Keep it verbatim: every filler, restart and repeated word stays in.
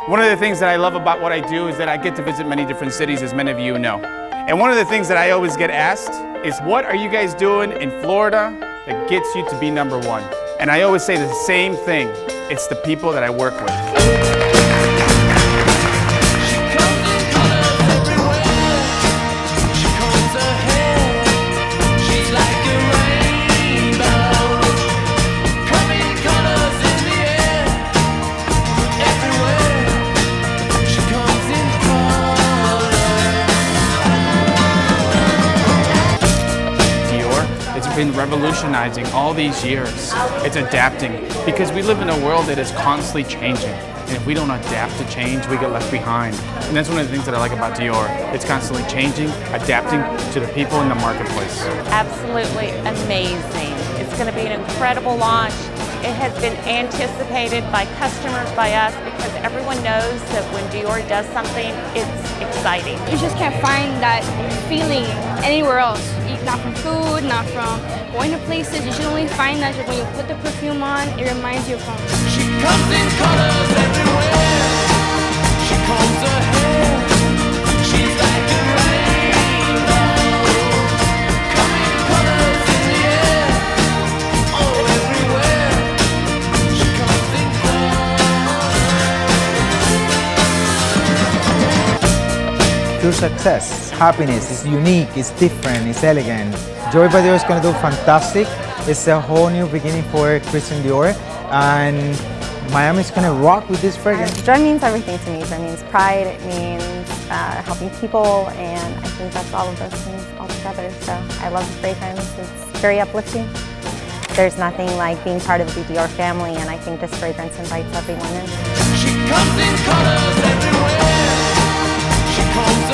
One of the things that I love about what I do is that I get to visit many different cities, as many of you know. And one of the things that I always get asked is, what are you guys doing in Florida that gets you to be number one? And I always say the same thing. It's the people that I work with. It's been revolutionizing all these years. It's adapting because we live in a world that is constantly changing. And if we don't adapt to change, we get left behind. And that's one of the things that I like about Dior. It's constantly changing, adapting to the people in the marketplace. Absolutely amazing. It's going to be an incredible launch. It has been anticipated by customers, by us, because everyone knows that when Dior does something, it's exciting. You just can't find that feeling anywhere else. Not from food, not from going to places. You should only find that when you put the perfume on, it reminds you of home. She comes in colors everywhere. She combs her hair. She's like a rainbow. Coming colors in the air. Oh, everywhere. She comes in colors. Pure success, happiness, it's unique, it's different, it's elegant. Joy by Dior is going to do fantastic. It's a whole new beginning for Christian Dior, and Miami is going to rock with this fragrance. Uh, joy means everything to me. Joy means pride, it means uh, helping people, and I think that's all of those things all together. So I love the fragrance, it's very uplifting. There's nothing like being part of the Dior family, and I think this fragrance invites everyone in. She comes in colors everywhere. She comes